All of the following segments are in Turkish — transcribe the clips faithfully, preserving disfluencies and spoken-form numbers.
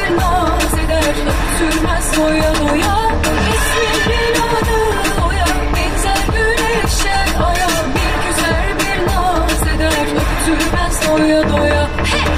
bir naz eder, öptürmez doya doya. İsminin adı Oya, biter güneşe aya. Bir güzel bir naz eder, öptürmez doya doya.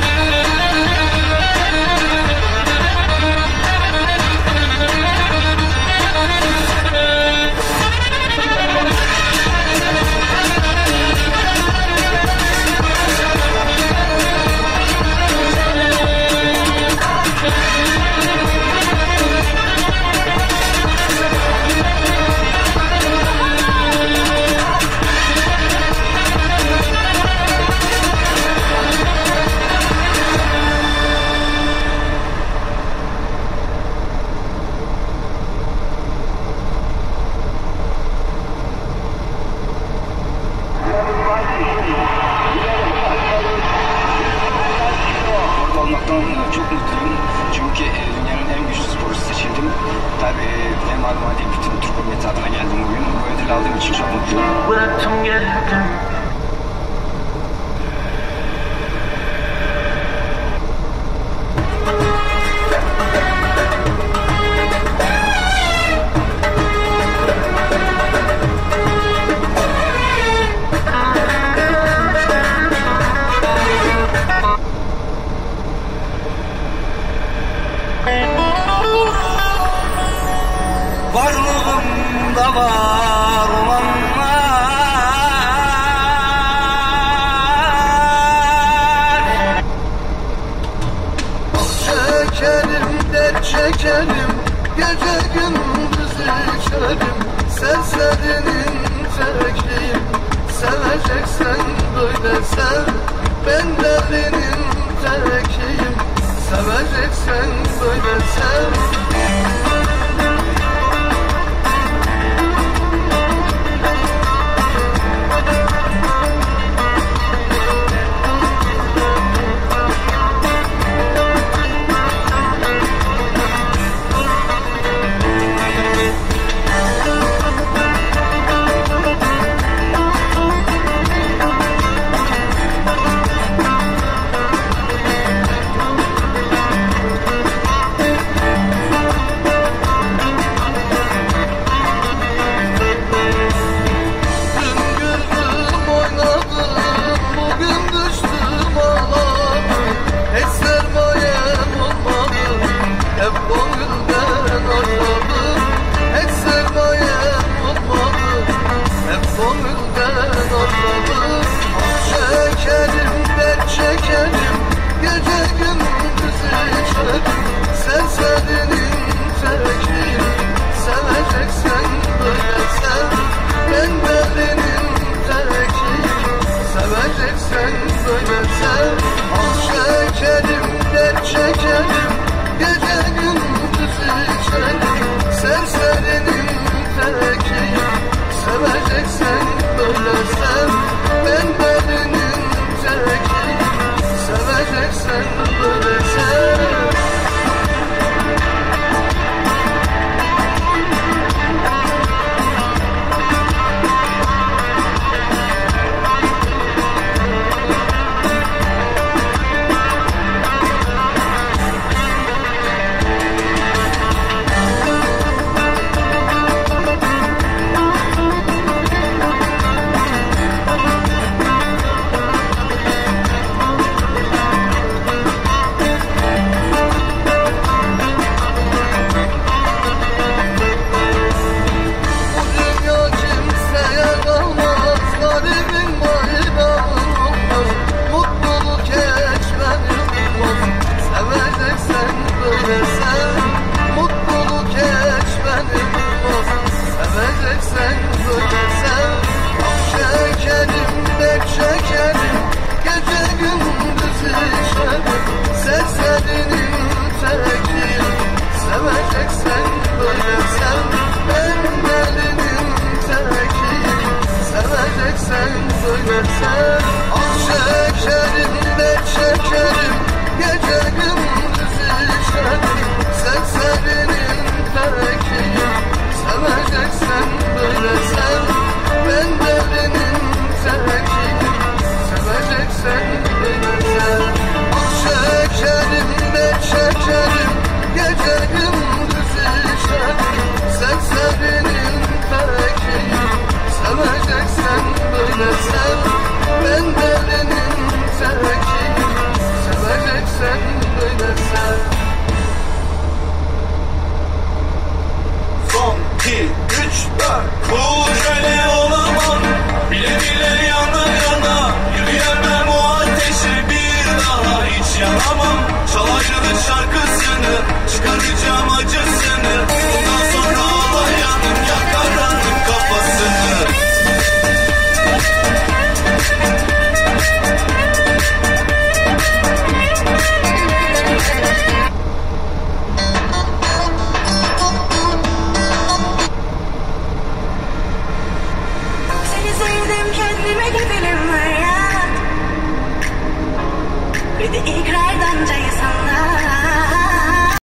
Çok mutluyum çünkü dünyanın en güçlü sporcusu seçildim. Tabii benim adıma değil, bütün Türk milleti adına geldim bugün. Bu ödülü aldığım için çok mutluyum. Bıraktım geldim. Varlığımda var olanlar Ah çekerim, dert çekerim, gece gündüz içerim. Serserinin tekiyim, seveceksen böyle sev. Ben delinin tekiyim, seveceksen böyle sev. Seveceksen böyle sev. Al şekerim, dert çekerim, gece gündüz içerim. Serserinin tekiyim, seveceksen böyle sev.